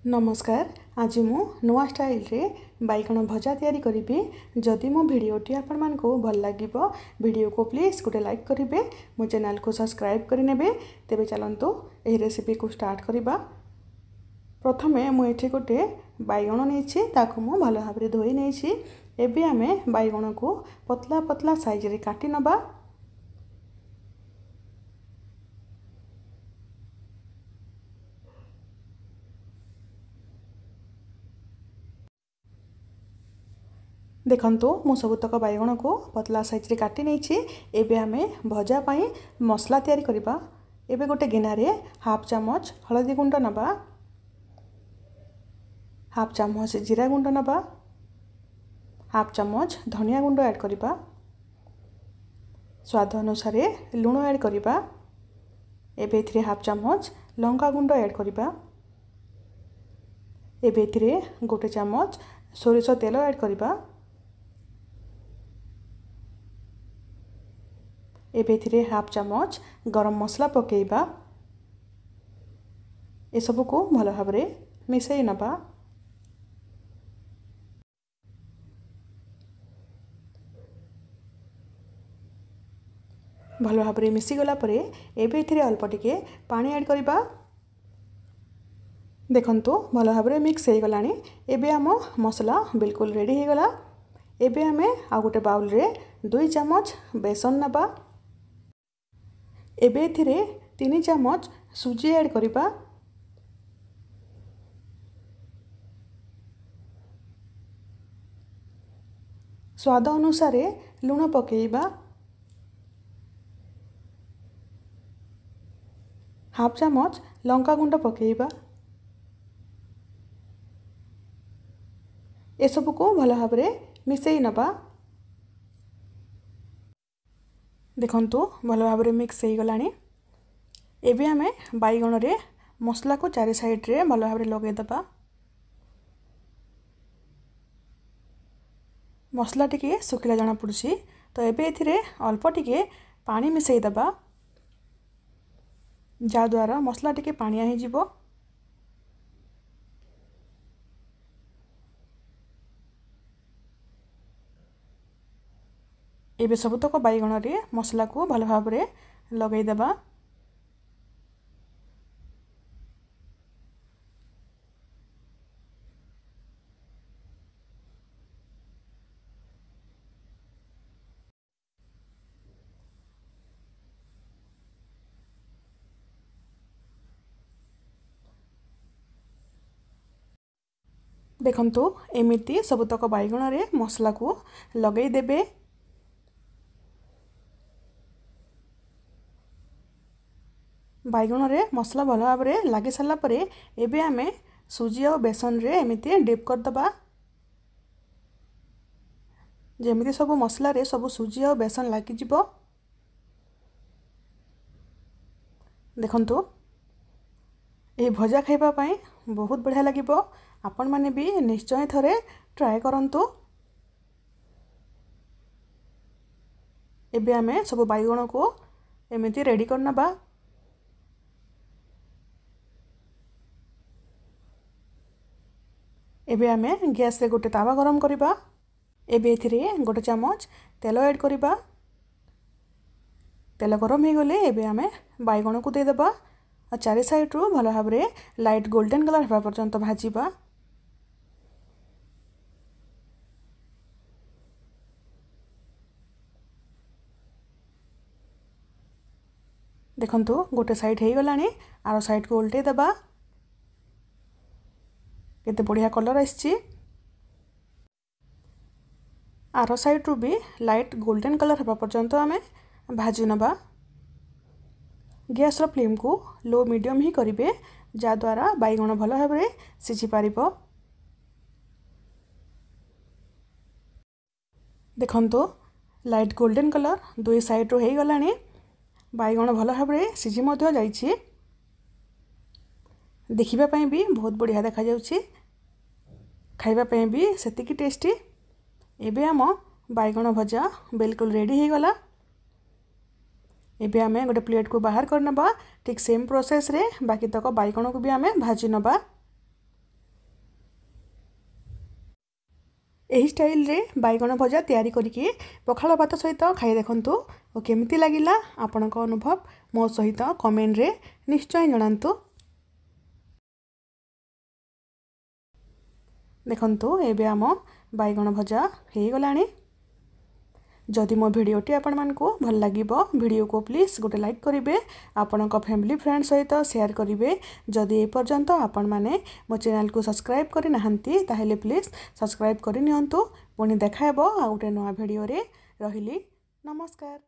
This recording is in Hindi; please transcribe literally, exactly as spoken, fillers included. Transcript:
नमस्कार। आज मु नुआ स्टाइल रे बैगण भजा तैयारी करी। जदि मो भिडियोटी आपण मानकु भल लागिबो वीडियो को प्लीज गोटे लाइक करेंगे, मो चैनल को सब्सक्राइब करने। तेबे चलंतु एही रेसिपी को स्टार्ट करिबा। प्रथमे मु एठी गोटे बैगण नेछि, ताकु मु भल भाबरे धोई नेछि। एबे आमे बैगण को पतला पतला साइज रे काटी नबा। देखंतु मु सबुतक बैगण को पतला साइज रे काटी नेछि। एबे आमे भजा पाई मसला तैयारी करिबा। एबे गोटे गिना रे हाफ चामच हळदी गुंड नबा, हाफ चामच जीरा गुंड नबा, हाफ चामच धनिया गुंड ऐड करिबा, स्वाद अनुसार लूण ऐड करिबा। एबे एथिरे हाफ चामच लंका गुंड ऐड करिबा। एबे एथिरे गोटे चामच सोरिष तेल ऐड करिबा। एबे एथिरे हाफ चामच गरम मसला पकेइबा। ए सब को भल भाबरे मिसई नबा। भल भाबरे मिसी गला परे एबे एथिरे अल्प टिके पानी ऐड करिबा। देखंतु भल भाबरे मिक्स हे गलानी। एबे आम मसला बिल्कुल रेडी हे गला। एबे आमे आ गोटे बाउल रे दुई चामच बेसन नबा। एबे एथिरे तीन चामच सुजी ऐड करिबा। स्वाद अनुसार लूण पकेइबा। हाफ चामच लंका गुंड पकेइबा। ए सब को भल भाबरे मिसई नबा। देखंतु भल भाबरे मिक्स हे गलानी। एबे आमे बैगण रे मसला को चारि साइड रे भल भाबरे लगे दबा। मसला टिके सुखिला जाना पड़ुछि, तो एबे एथिरे अल्प टिके पानी मिसई दबा, जा द्वारा मसला टिके पानिया हे जिवो। एबे सबतक बैगण रे मसला को भल भाबरे लगई दबा। देखंतु एमिति सबतक बैगण रे मसला को लगई देबे। बैगण रे मसला भल भाबरे लागी सारा परे एबे आमे सुजी और बेसन रे एमिति डिप कर दबा। जेमिति सब मसला रे सब सुजी और बेसन लागी जिवो। देखंतु ए भजा खाइबा पाई बहुत बढ़िया लागिबो। आपण माने भी निश्चय थरे ट्राए करंतु। एबे आमे सब बैगण को एमिति रेडी करनबा। एबे आमे गैस रे गोटे तावा गरम करिबा। एबे एथिरे गोटे चामच तेल ऐड करिबा। तेल गरम हे गले एबे आमे बैगण को दे देबा। आ चारि साइड रु भल भाबरे लाइट गोल्डन कलर हेबा पर्यंत भाजिबा। देखंतु गोटे साइड हे गलानी, आरो साइड को उल्टे दबा। केते बढ़िया कलर आछि। आरो साइड रु भी लाइट गोल्डन कलर हेबा पर्यंत आमे भाजी नबा। गैस रो फ्लेम को लो मीडियम ही करिवे, जा द्वारा बैगण भल भाबरे सिझी पारिबो। देखंतु लाइट गोल्डन कलर दुई साइड रो हे गलानी। बैगण भल भाबरे सिझी मध्य जाइछि। देखिबा पई भी बहुत बढ़िया देखा जाउछि, खाइबा पई भी सेतिकी टेस्टी। एबे आम बैगण भजा बिल्कुल रेडी हे गला। एबे आमे गोटे प्लेट को बाहर करनबा। ठीक सेम प्रोसेस रे बाकी तक बैगण को भी आमे भाजी नबा। ଏହି ଷ୍ଟାଇଲ୍ରେ ବାଇଗଣ ଭଜା ତିଆରି କରିକି ପଖାଳ ଭାତ ସହିତ ଖାଇ ଦେଖନ୍ତୁ ଓ କେମିତି ଲାଗିଲା ଆପଣଙ୍କ ଅନୁଭବ ମୋ ସହିତ କମେଣ୍ଟରେ ନିଶ୍ଚୟ ଜଣାନ୍ତୁ। ଦେଖନ୍ତୁ ଏବେ ଆମ ବାଇଗଣ ଭଜା ହେଇଗଲାଣି। जदि मो भिडियोटी आपको भल लगे भिडियो को प्लीज गोटे लाइक करेंगे, आपण फैमिली फ्रेंड सहित शेयर करेंगे। जदि एपर्यंत आपण मैंने मो चैनल को सब्सक्राइब करना ताहले प्लीज सब्सक्राइब करनी। पुणी देखा आ गोटे नुआ भिडियो रे रहिली। नमस्कार।